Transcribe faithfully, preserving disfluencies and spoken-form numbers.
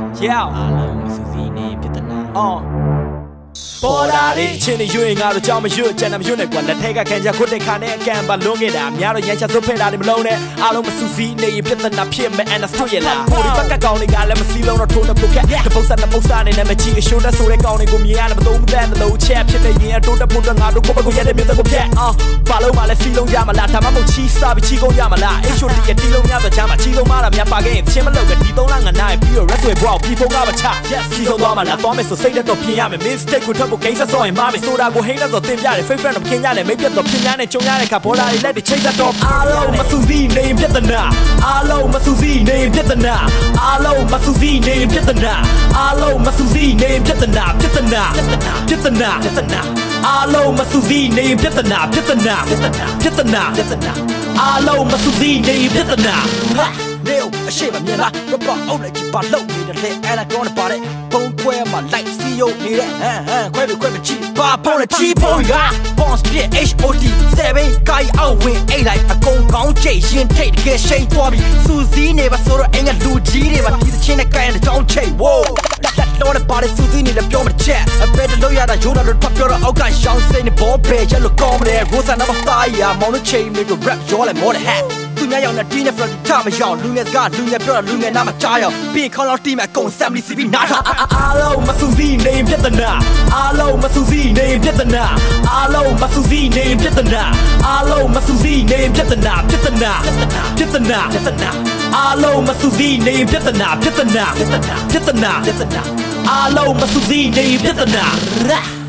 Yeah အားလုံးမစုစည်းနေပြဿနာ Ohပေါ်လာတဲ့ချင်းတွေရွေးငါတို့ကြောင်းမရွတ်ကြံမရွတ်နဲ့ကွာလက်ထက်ကခံကြခုတ်တဲ့ခါနဲ့အကံပါလုံးခဲ့တာများတော့ရန်ချစွတ်ဖဲတာတွေမလုံးနဲ့အားလုံးမစုစည်းနေရင်ပြဿနာဖြစ်မယ် and stop ရလားဟိုဒီဘက်ကကောင်တွေကလည်းမစည်းလုံးတော့ထိုးနေပုတ်ခက်တပုတ်ဆက်နဲ့ပုတ်စားနေနဲ့မချီအရှိုးနဲ့ဆိုတဲ့ကောင်တွေကိုမြင်ရတယ်မသုံးမတန်လို့ချက်ဖြစ်နေရင်တိုးတက်ဖို့တော့ငါတို့ကိုယ့်ဘက်ကိုရတဲ့မြေသက်ကိုဖြတ်အော်ဘာလို့မှလည်းစည်းလုံးရမလားဒါမှမဟုတ်ချီစားပြီးချီကုန်ရမလား H O D ရဲ့တီလုံးများဆိုချမ်းမှာချီလုံးမားတာများပါခဲ့ရင်ချင်းမလုပ်ပဲဒီသုံးလငါနိုင်ပြီးတော့ rest way bro ပြီးဖုန်းကမချချီဆုံးသွားမှလားသွားမယ်ဆိုစိတ်နဲ့တော့ပြင်ရမယ် mistake ကိုထွက်ဖို့ကိစ္စဆော့ရင်မားမယ်ဆိုတာကိုဟိန်းလို့ဆိုတင်ပြတယ် fake friend တော့ခင်ရတယ်မိတ်ပြတ်တော့ပြင်များနဲ့ကြုံရတဲ့ခါဘောလာတွေလက်တွေချိတ်သက်တော့အားလုံးမစုစည်းနေပြဿနာအားလုံးမစုစည်းနေပြဿနာအားလုံးမစုစည်းနေပြဿနာအားလုံးမစုစည်းနေပြဿနာပြဿနာပြဿနာပြဿနာအားလုံးမစုစည်းနေပြဿနာပြဿနာပြဿနာပြဿနာပြဿနာအားလုံးမစုစည်းနေပြဿနာဟာနေအရှိမမြင်လားရပအုပ်လိုက်ကြည့်ပါလို့နေတဲ့လေအဲ့ဒါကောင်းပါတဲ့ပုံခွဲမှာ like စီယိုနေတဲ့ဟမ်ဟမ်ခွဲပြီးခွဲပြီးချီပါဖုန်းနဲ့ချီဖုန်းက boss ပြ H O D 7ကိုင်အောင်ဝင်အိတ်လိုက်အကုန်ကောင်းချိတ်ရင်ထိတ်တကယ်ရှိန်သွားပြီးစူးစီးနေပါဆိုတော့အင်္ဂလူကြီးတွေပါဒီချင်းနဲ့ကိုင်တဲ့ကြောင်းချိတ် wow လက်တော့တဲ့ပါတဲ့စူးစီးနေလည်းပြောမချက်အပဲတလို့ရတာရိုးတာတော့ဖတ်ပြောတော့အောက်ကရှောင်းစိနေဘောပဲရလို့ကောင်းတယ် Rosa နမသားရမောင်တို့ချိန်မျိုးကို rap ရောလိုက် more than hatသူများရောက်နေတင်းနဲ့ flow ထားမရောက်လူငယ်ကလူငယ်ပြောတာလူငယ်နားမကြားရောက်ပြီးခေါင်းလောက်တီးမဲ့အကုန် assembly စီပြီးနားထားအားလုံးမစုစည်းနေပြဿနာအားလုံးမစုစည်းနေပြဿနာအားလုံးမစုစည်းနေပြဿနာအားလုံးမစုစည်းနေပြဿနာပြဿနာပြဿနာပြဿနာအားလုံးမစုစည်းနေပြဿနာပြဿနာပြဿနာပြဿနာအားလုံးမစုစည်းနေပြဿနာ